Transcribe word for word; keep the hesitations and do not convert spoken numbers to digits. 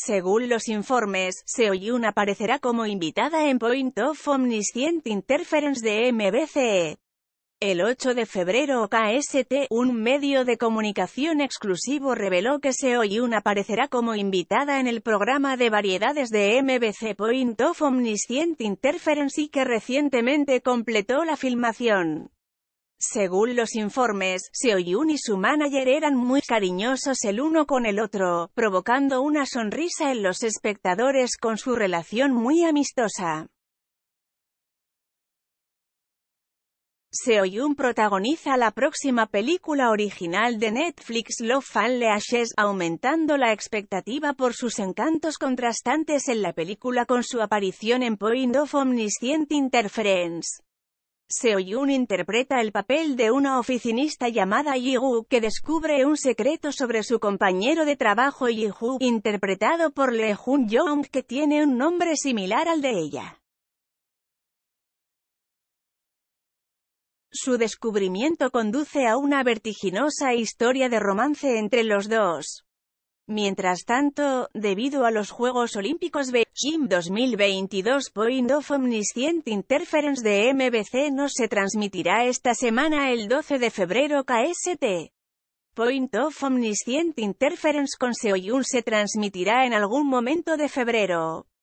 Según los informes, Seo Yoon aparecerá como invitada en Point of Omniscient Interference de M B C. El ocho de febrero K S T, un medio de comunicación exclusivo reveló que Seo Yoon aparecerá como invitada en el programa de variedades de M B C Point of Omniscient Interference y que recientemente completó la filmación. Según los informes, Seo Yoon y su manager eran muy cariñosos el uno con el otro, provocando una sonrisa en los espectadores con su relación muy amistosa. Seo Yoon protagoniza la próxima película original de Netflix Love and Leashes, aumentando la expectativa por sus encantos contrastantes en la película con su aparición en Point of Omniscient Interference. Seo Yoon interpreta el papel de una oficinista llamada Yi-woo, que descubre un secreto sobre su compañero de trabajo Yi-woo, interpretado por Lee Jun-young, que tiene un nombre similar al de ella. Su descubrimiento conduce a una vertiginosa historia de romance entre los dos. Mientras tanto, debido a los Juegos Olímpicos Beijing dos mil veintidós, Point of Omniscient Interference de M B C no se transmitirá esta semana el doce de febrero K S T. Point of Omniscient Interference con Seo Yoon se transmitirá en algún momento de febrero.